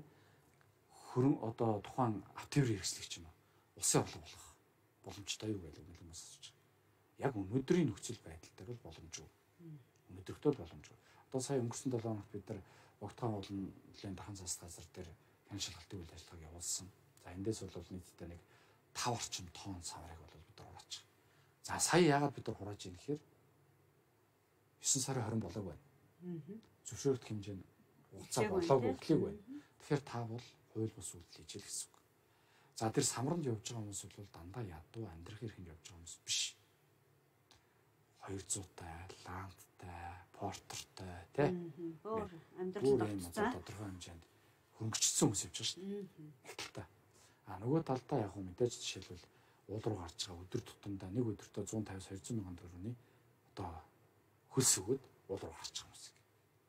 хөрөн одоо тухайн автовын хэрэгслэгч юм уу улсын орлого болох боломжтой юу байлгүй юм хүмүүс асууж байгаа. Яг өнөөдрийн нөхцөл байдал дээр бол боломжгүй. Өнөөдөртөө боломжгүй. Одоо сая өнгөрсөн долоо хоногт бид нар Богдхан уулын дахин засаг газар дээр хэн шалгалтын үйл ажиллагааг явуулсан. За эндээс бол нийтдээ нэг таван орчим тонн самрыг бол бид нар хурааж байгаа. За сая яагаад бид нар хурааж ийм гэхээр девять сарын двадцать болоог байна. Зөвшөөрөлт хэмжээ нь хугацаа болоог өглөөг байна. Тэгэхээр та бол хууль бус үйлдэл хийж л гэсэн үг. За тэр самранд явж байгаа хүмүүс бол дандаа ядуу амьдрах эрхэнд явж байгаа хүмүүс биш. двести тай, ландтай, портертай, тий? Өөр амьдрал тогтцоо тодорхой хэмжээнд хөнгөчсөн хүмүүс явж байгаа шүү дээ. Нэг талдаа. А нөгөө талдаа яг хөө мэдээж жишээлбэл уул руу гарч байгаа өдөр тутамдаа нэг өдөртөө one fifty two hundred мянган төгрөгийн одоо хөлс өгöd уул руу гарч байгаа хүмүүс.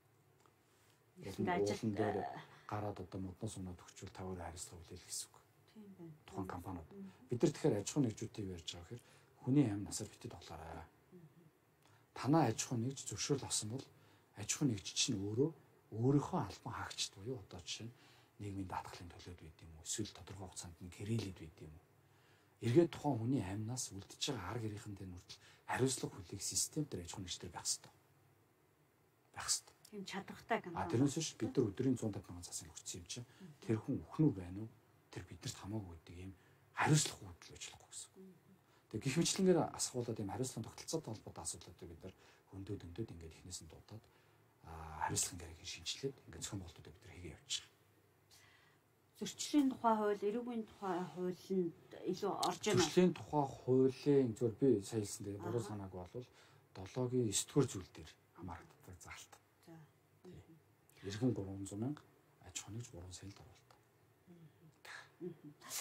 Уулын дээр гараад одоо модноос унаад өгчүүл таваар харилцаа хүлээл гэсэн үг. Тийм байна. Тухайн компаниуд. Бид нар тэгэхээр аж ахуй нэгжүүдийг ярьж байгаа хэрэг хүний амь насаар битээ тоглоорой. Танаа аж ахуй нэгж зөвшөөрөл авсан бол аж ахуй нэгж чинь өөрөө өөрийнхөө албан хаагчд буюу одоо жишээ нь нийгмийн даатгалын төлөөд байд юм уу эсвэл тодорхой хугацаанд нь гэрээлэд байд юм уу. Эргээд тухайн хүний амнаас үлдчихэж байгаа арга гэрийнхэн дээр нүртэл хариуцлага хүлээх систем дээр аж ахуй нэгжтэй байх хэрэгтэй. Байх хэрэгтэй. Тийм чадвартай компани. А тэрнээс биш бид нар өдрийн one fifty мянган засаг өгсөн юм чинь тэр хүн өхнүү байна уу? Тэр биднэрт хамаагүй гэдэг юм хариуцлага хөдөл ажиллахгүй гэсэн. Тэгээ гих мэтлэнгээр асуулаад юм хариуцлагын тогтолцоотой холбоотой асуудлуудыг бид нар хөндөд өндөд ингээд ихнээс нь дуудаад хариуцлагын гарагийг шинжилээд ингээд зохион байгуулалтуудыг бид нар хийгээ явчих. Зөрчлийн тухай хууль, эрүүгийн тухай хуулинд илүү орж байна. Зөрчлийн тухай хуулийн зөв би сая хэлсэн дээр буруу санааг болвол долоогийн нine дугаар зүйл дээр хамаардаг заалт. За. Иргэн three hundred мянга аж ахуй нэгж three сая оруулалт.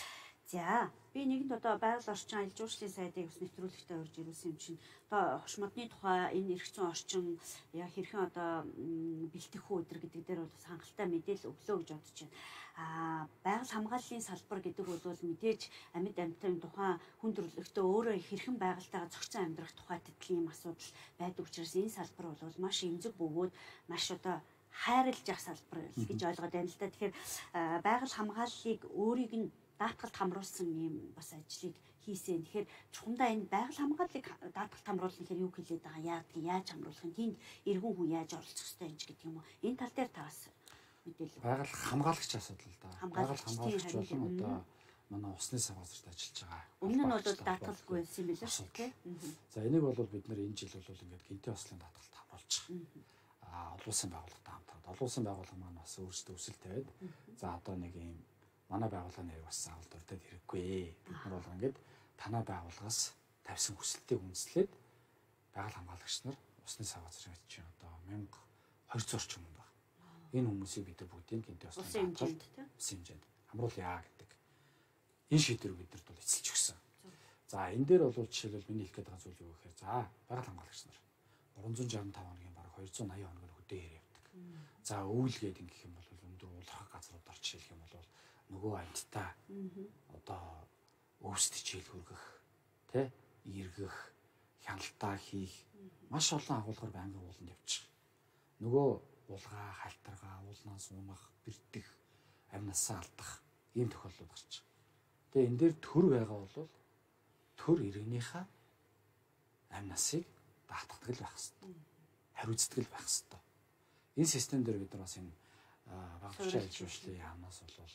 За би нэгэнд одоо байгаль орчин аялал жуулчлалын сайдыг бас нэвтрүүлэгтээ урьж ирүүлсэн юм чинь одоо хошмодны тухай энэ эрх зүйн орчин яа хэрхэн одоо бэлтгэх өдр гэдэг дээр бол бас хангалттай мэдээлэл өглөө гэж бодож байна. Аа байгаль хамгааллын салбар гэдэг бол мэдээж амьд амьтан тухайн хүн төрөлхтөө өөрөө хэрхэн байгальтайгаа зохицон амьдрах тухай тэтгэлийн юм асуудал байдаг учраас энэ салбар бол маш эмзэг бөгөөд маш одоо хайрлаж ах салбар гэж ойлгоод байна л да. Тэгэхээр байгаль хамгааллыг өөрийг нь даатгалд хамруулсан юм бас ажлыг хийсэн. Тэгэхээр чухамдаа энэ байгаль хамгааллыг даатгалд хамруулах гэхээр юу хэлээд байгаа, яадаг, яаж хамруулах нь, тэнд эргэн хүн яаж оролцох ёстой юм ч гэдэг юм уу. Энэ тал дээр та бас мэдээлэл. Байгаль хамгаалагч асуудал л да. Байгаль хамгаалагч болон одоо манай усны сан газарт ажиллаж байгаа. Өмнө нь бол даатгалгүй байсан юм билээ шүү дээ. За энийг бол бид нэр энэ жил бол ингээд гинтийн ослын даатгалд хамруулж байгаа. Аа олон улсын байгууллагатай хамтраад олон улсын байгууллага маань бас өөрсдөө өсөл тавиад за одоо нэг юм манай байгууллагын нэр бас заавал дурдаад хэрэггүй. Бид нар бол ингээд танай байгууллагаас тавьсан хүсэлтийг үндэслээд байгаль хамгаалагч нар усны сан газрын чинь одоо мянга хоёр орчим хүн байна. Энэ хүмүүсийг бид нар бүгдийг гинтийн ослын даатгалд хэмжээнд хамруулъя гэдэг. Энэ шийдвэрийг бидэрт бол эцэлж өгсөн. За энэ дээр бол жишээлбэл миний хэлэх гээд байгаа зүйл юу гэхээр за байгаль хамгаалагч нар гурван зуун жавтан хоногийн бараг хоёр зуун аян хоногор хөдөө явдаг. За өвлгээд ингэх юм бол өндөр уулах газрууд орч хэлэх юм бол нөгөө амьттай одоо өвсд хичээл хүргэх, тэ эргэх, хяналтаа хийх маш олон агуулгаар байнгын ууланд явчих. Нөгөө уулгаа, халтаргаа, уулнаас унах, бэртэх, амнасаа алдах ийм тохиолдол гарч. Тэгээ энэ дээр төр байгаа бол төр иргэнийхээ амнасыг даатгадаг л байх хэвээр. Хариуцдаг л байх хэвээр. Энэ систем дээр бид нар бас энэ багцлын аялал жуулчлалын яамнаас бол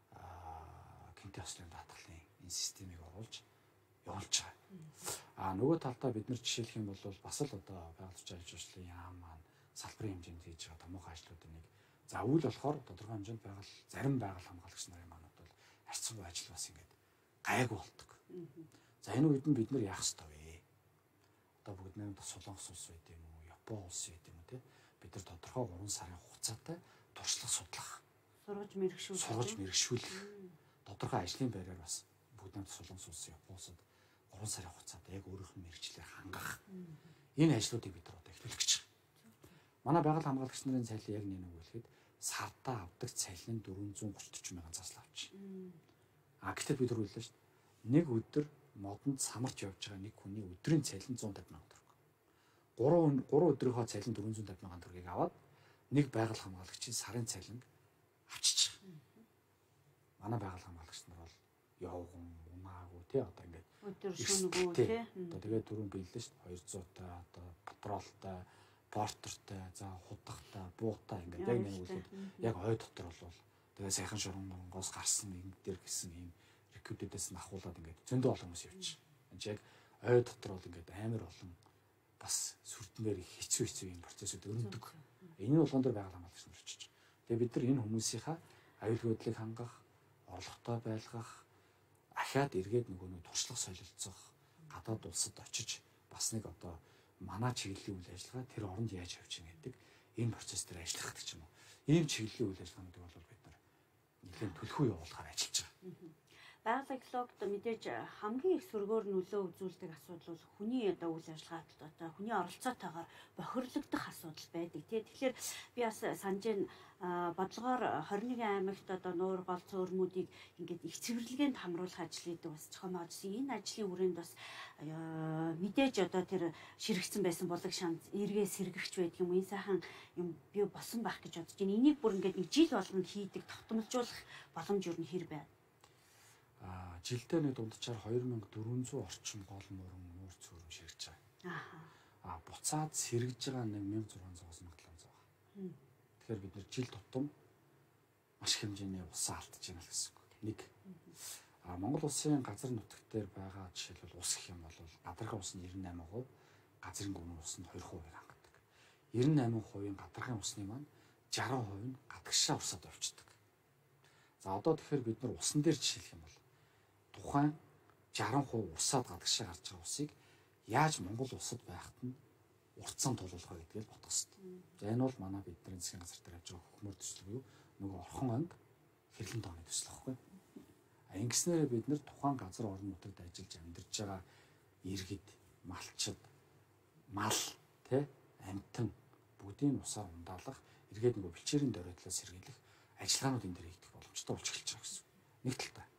гинтийн ослын даатгалын энэ системийг оруулж явуулж байгаа. Аа нөгөө талдаа бид нар жишээлх юм бол бас л одоо байгууллагын аялал жуулчлалын яам маань салбарын хэмжээнд хийж байгаа томоохон ажлуудын нэг. За үйл болохоор тодорхой хэмжээнд байгаль зарим байгаль хамгаалагч нарын маань бол харьцангуй ажил бас ингээд гайг болдог. За энэ үед нь бид нар яах ёстой вэ? Одоо бүгд нэг Солонгос улс байд юм уу, Япон улс байд юм уу те? Бид нар тодорхой гурван сарын хугацаатай туршлага судлах, сургаж мэрэгшүүлэх, сургаж мэрэгшүүлэх тодорхой ажлын байраар бас бүгд нэг Солонгос улс, Япон улсад гурван сарын хугацаатай яг өөрийнх нь мэрэгчлэр хангах. Энэ ажлуудыг бид нар одоо эхлүүлэх гэж байна. Манай байгаль хамгаалагч нарын цалин яг нэг үг хэлэхэд сартаа авдаг цалин дөрвөн зуун гурван мянган заслаа авч. А гэтэл бид хөрвүүллээ шүү дээ. Нэг өдөр модонд самарч явж байгаа нэг хүний өдрийн цалин зуун тавин мянган төгрөг. гурван гурван өдрийнхөө цалин дөрвөн зуун тавин мянган төгрөгийг аваад нэг байгаль хамгаалагчийн сарын цалин авчиж байгаа. Манай байгаль хамгаалагч нар бол явган, унаагүй тий одоо ингээд өдөр шөнөгөө тий. Одоо тэгээд дөрвөн биелээ шүү дээ. хоёрзуй та одоо патролтой, портертай, за худахтай, буутай ингээд яг нэг үлээд яг ой дотор бол тэгээ сайхан шоронгоос гарсан юм дээр гисэн юм рекрутедээс нь ахуулаад ингээд зөндөө олон хүмүүс явчих. Энд яг ой дотор бол ингээд амар олон бас сүрдмээр хэцүү хэцүү юм процессыг өрнөдөг. Энэ болгон дээр байгаль хамгаалагч нар очиж. Тэгээ бид нар энэ хүмүүсийнхаа аюулгүй байдлыг хангах, орлоготой байлгах, ахаад эргээд нөгөө нэг туршлага солилцох, гадаад улсад очиж бас нэг одоо манай чиглэлийн үйл ажиллагаа тэр оронд яаж явж байгаа гэдэг энэ процесс дээр ажиллах гэдэг ч юм уу. Ийм чиглэлийн үйл ажиллагаануудыг бол бид нар нэгэн төлхөө явуулахаар ажиллаж байгаа. Байгаль экологид мэдээж хамгийн их сөргөөр нөлөө үзүүлдэг асуудал бол хүний одоо үйл ажиллагаат одоо хүний оролцоотойгоор бохирлогдох асуудал байдаг тий. Тэгэхээр би бас санаж бодлогоор хорин нэгэн аймагт одоо нуур гол цөөрмүүдийг ингээд их цэвэрлэгээнд хамруулах ажил гэдэг бас зохион байгуулсан. Энэ ажлын хүрээнд бас мэдээж одоо тэр ширэгцэн байсан булаг шанс эргээ сэргэгч байдаг юм. Энэ сайхан юм би босон байх гэж бодож байна. Энийг бүр ингээд нэг жил болгоно хийдэг тогтмолжуулах боломж юу нэр байна. А жилдээ нэг дунджаар хоёр мянга дөрвөн зуун орчим гол мөрөн нуур цөөрөм ширгэж байгаа. Аа. А буцаад сэргэж байгаа нэг мянга зургаан зуус нэг долоон зуун. Тэгэхээр бид нэр жил тутам маш их хэмжээний усаа алдаж байна л гэсэн үг. Нэг. А Монгол улсын газар нутагт дээр байгаа жишээлбэл ус гэх юм бол гадаргын ус нь девяносто восемь процент, газрын гүн ус нь two percent хангадаг. девяносто восемь percent гадаргын усны маань sixty percent нь гадагшаа усад овчдөг. За одоо тэгэхээр бид нар усан дээр жишээлх юм бол тухайн sixty percent усаад гадагшаа гарч байгаа усыг яаж Монгол улсад байхад нь уртсан тулуулах гэдгийг бодох хэрэгтэй. За энэ бол манай бидний засгийн газар дээр авч байгаа хөхмөр төсөл буюу нөгөө орхон анги хэрлэн тооны төсөл واخгүй. Ингэснээр бид нэр тухайн газар орон нутагт ажиллаж амьдарч байгаа иргэд, малчид, мал, тэ амьтан бүгдийн усаар ундаалах, эргээд нөгөө бэлчээрийн дөрөдлөөс сэргийлэх ажиллагаанууд энэ дээр хийгдэх боломжтой болж эхэлж байгаа гэсэн. Нэг талтай.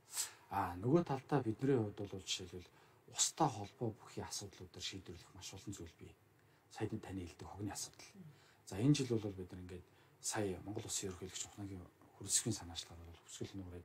Аа нөгөө талдаа бидний хувьд бол жишээлбэл устай холбоо бүхий асуудлууд дээр шийдвэрлэх маш олон зүйл бий. Саяд таны хэлдэг хогны асуудал. За энэ жил бол бид нар ингээд сая Монгол Улсын ерөнхийлөгч Ухнагийн хөрөлсөхийн санаачлаар бол хүсгэл нуурыг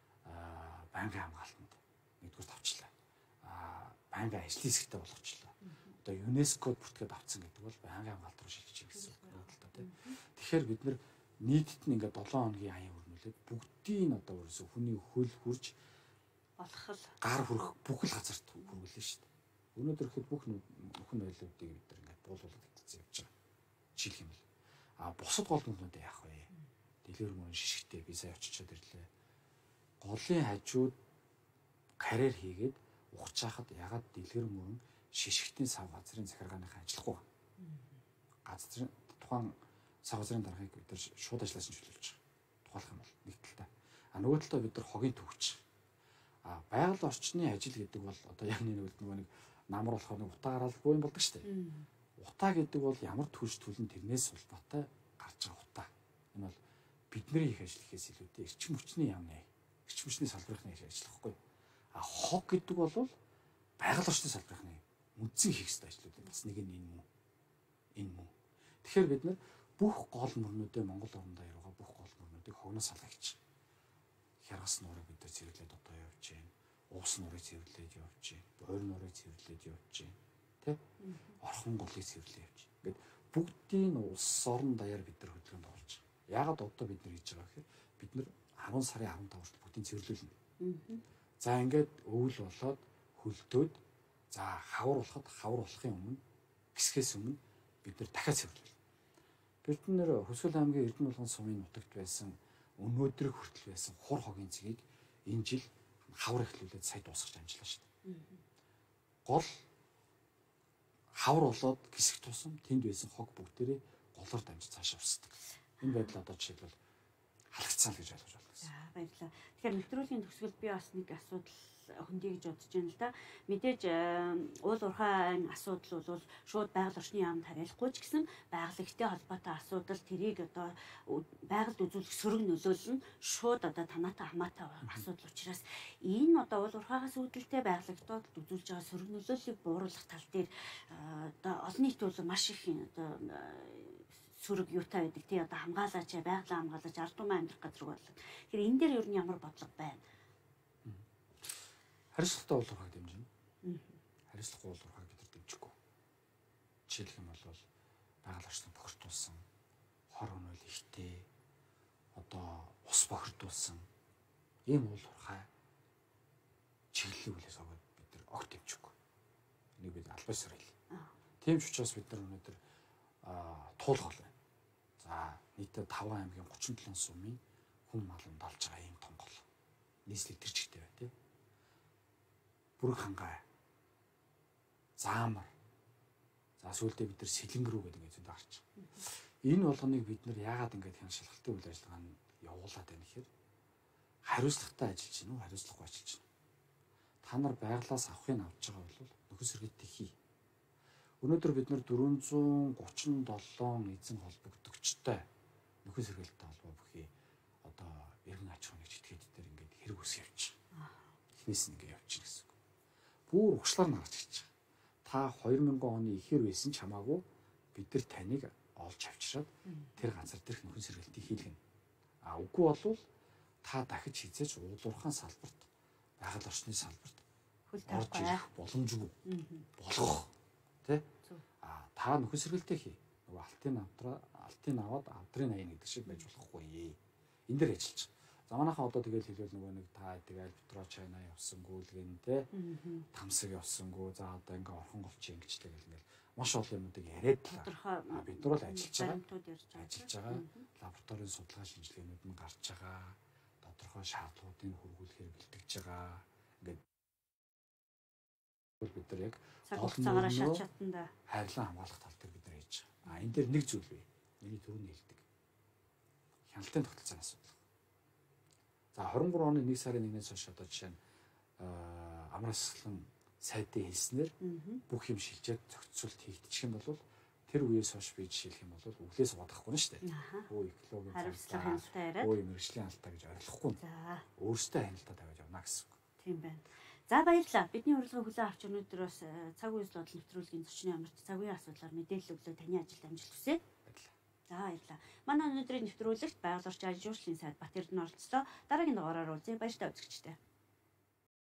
аа байнгын хамгаалтанд нэгдүгээр тавчлаа. Аа байнгын ажлын хэсэгтэй болгочлоо. Одоо ЮНЕСКОд бүртгээд авцсан гэдэг бол байнгын хамгаалт руу шилжиж гэсэн үг байна л да тийм. Тэгэхээр бид нар нийтэд нь ингээд долоон хоногийн аян өрнүүлээд бүгдийн одоо ерөөсө хүний хөл хурж болгох гар хүрэх бүх л газарт хүргэлээ шүү дээ. Өнөөдөр ихэд бүх нөхөн байлуудыг бид нар ингээд буулуулаад идэлцэн явж байгаа. Жишээлх юм л. А бусад гол нүднүүдээ яах вэ? Дэлгэр мөрөн шишгтэй би сая очичоод ирлээ. Голын хажууд карьер хийгээд ухаж хахад ягаад дэлгэр мөрөн шишгтийн сав газрын захиргааныхаа ажиллахгүй байна. Газрын тухайн сав газрын даргаыг бид нар шууд ажилласан чөлөөлж байгаа. Тухайлах юм бол нэг талтай. А нөгөө талдаа бид нар хогийн төвч. А байгаль орчны ажил гэдэг бол одоо яг нэг нөгөө нэг намар болохоор нэг утаа гараалгүй юм болдог шүү дээ. Утаа гэдэг бол ямар төрж төлн тэрнээс улбатай гарч байгаа утаа. Энэ бол бидний их ажил гэхээс илүүтэй эрчим хүчний яамны эрчим хүчний салбарынхны ажиллахгүй. А хог гэдэг бол байгаль орчны салбарынхны үндсэн хийх ёстой ажлууд бас нэг нь энэ мөн. Энэ мөн. Тэгэхээр бид нар бүх гол мөрнүүдээ Монгол орондоо ярууга бүх гол мөрнүүдийг хогноос салгаж хяргас нуурыг бид нар цэвэрлээд одоо явж байна. Уус нуурыг цэвэрлээд явж байна. Бойр нуурыг цэвэрлээд явж байна. Тэ? Орхон голыг цэвэрлээд явж байна. Ингээд бүгдийн улс орон даяар бид нар хөдөлгөөнд оруулж байгаа. Яагаад одоо бид нар хийж байгаа гэхээр бид нар арван сарын арван тавт бүгдийг цэвэрлүүлнэ. За ингээд өвөл болоод хөлтөөд за хавар болоход хавар болохын өмнө гисгээс өмнө бид нар дахиад цэвэрлэв. Эрдэнэр Хөсгөл аймгийн Эрдэнэ булган сумын нутагт байсан өнөөдрийг хүртэл байсан хур хогийн цэгийг энэ жил хавар эхлүүлээд сая дуусгаж амжлаа шүү дээ. Гол хавар болоод гисэх тусам тэнд байсан хог бүгдээрээ голоор дамжиж цаашаа усдаг. Энэ байдал одоо жишээлбэл халагдсан л гэж ойлгож байна. За баярлалаа. Тэгэхээр нэвтрүүлгийн төгсгөлд би бас нэг асуудал хөндөй гэж бодож байна л да. Мэдээж уул уурхайн асуудал бол шууд байгаль орчны яамд хариалахгүй ч гэсэн байгалийн холбоотой асуудал тэрийг одоо байгальд үзүүлэх сөрөг нөлөөлөл нь шууд одоо танаатай хамаатай асуудал учраас энэ одоо уул уурхайгаас үүдэлтэй байгалийн үзүүлж байгаа сөрөг нөлөөллийг бууруулах тал дээр одоо олон нийт бол маш их одоо сөрөг юутай байдаг тий одоо хамгаалаач байгалаа хамгаалаач ард түмэн амьдрах газар боллоо. Тэгэхээр энэ дээр ер нь ямар бодлого байна? Хариуцлагатай уул уурхайг дэмжинэ. Хариуцлагагүй уул уурхайг бид нар дэмжихгүй. Жишээлх юм бол байгаль орчныг бохирдуулсан, хор хөнөөл ихтэй одоо ус бохирдуулсан ийм уул уурхай чиглэлийн хүлээс аваад бид нар огт дэмжихгүй. Энийг бид албасаар хэлье. Тийм ч учраас бид нар өнөөдөр туулгал байна. За нийтдээ таван аймгийн гучин долоо сумын хүн мал ундалж байгаа ийм том гол. Нийслэг тэр чигтэй байна тий. Бүрэг хангай. Заамар. За сүүлдээ бид нар сэлэнгэр рүү гэдэг ингээд зөндөө гарч. Энэ болгоныг бид нар яагаад ингээд хяншилтын үйл ажиллагаанд явуулаад байна гэхээр хариуцлагатай ажиллаж гин үү, хариуцлагагүй ажиллаж гин. Та нар байглаас авахыг авч байгаа бол нөхөс сэргийтээ хий. Өнөөдөр бид нар дөрвөн гучин долоо эзэн холбогдогчтой нөхөс сэргээлттэй холбоо бүхий одоо иргэн аж ахуйн читгэд дээр ингээд хэрэг ус явж. Эхнээс нь ингээд явж гэсэн. Бүр угшлаар нарж гэж. Та хоёр мянган оны ихэр байсан ч хамаагүй бид нар таныг олж авчираад тэр газар дээрх нөхөн сэргээлтийг хийлгэнэ. А үгүй болвол та дахиж хизээч уулуурхаан салбарт байгаль орчны салбарт орж ирэх боломжгүй болгох тий. А та нөхөн сэргээлтээ хий. Нөгөө алтын авдраа алтын аваад авдрын аян гэдэг шиг байж болохгүй. Энд дээр ажиллаж. За манайхаа одоо тэгэл хэлвэл нөгөө нэг та тэгэл Петро Чайна явсангүй л гэн те Тамсаг явсангүй за одоо ингээ орхон голч ингэжтэй гэл ингээл маш олон юмнуудыг яриад байгаа. Бид нар бол ажиллаж байгаа. Ажиллаж байгаа. Лабораторийн судалгаа шинжилгээнүүд нь гарч байгаа. Тодорхой шаардлагуудыг хүргүүлэхээр бэлтгэж байгаа. Ингээд бид нар яг цагаараа шат чатанда хайрлан хамгаалах тал дээр бид нар хийж байгаа. А энэ дээр нэг зүйл бий. Миний түрүүний хэлдэг. Хяналтын тогтолцооны асуудал. За двадцать trois оны нэг сарын нэгнээс хойш одоо жишээ нь амраасчлан сайдын хэлснээр бүх юм шилжээд зохицуулт хийгдчих юм бол тэр үеэс хойш би жишээлх юм бол өглөөс бодохгүй нь шүү дээ. Өө экологийн хариуцлага хяналтаа яриад өө мэрэгжлийн хяналтаа гэж ойлгохгүй. За өөрөөсөө хяналтаа тавиад явна гэсэн үг. Тийм байна. За баярлалаа. Бидний урилгыг хүлээн авч өнөөдөр бас цаг үеэс бодол нэвтрүүлгийн зочны амарт цаг үеийн асуудлаар мэдээлэл өглөө таны ажилд амжилт хүсье. Баярлалаа. За баярлалаа. Манай өнөөдрийн нэвтрүүлэгт байгаль орчин ажил жуулчлалын сайд Бат Эрдэнэ оролцлоо. Дараагийн дугаараар уулзъя. Баяртай үзэгчдээ.